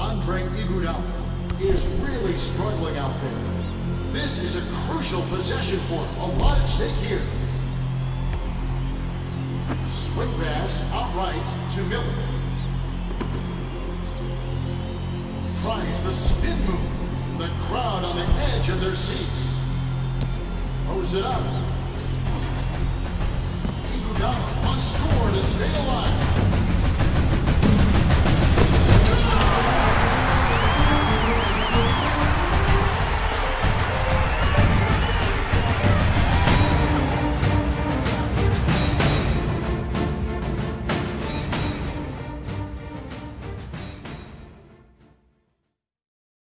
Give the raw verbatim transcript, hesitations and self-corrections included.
Andre Iguodala is really struggling out there. This is a crucial possession for him. A lot at stake here. Swing pass outright to Miller. Tries the spin move. The crowd on the edge of their seats. Throws it up. Iguodala must score to stay alive.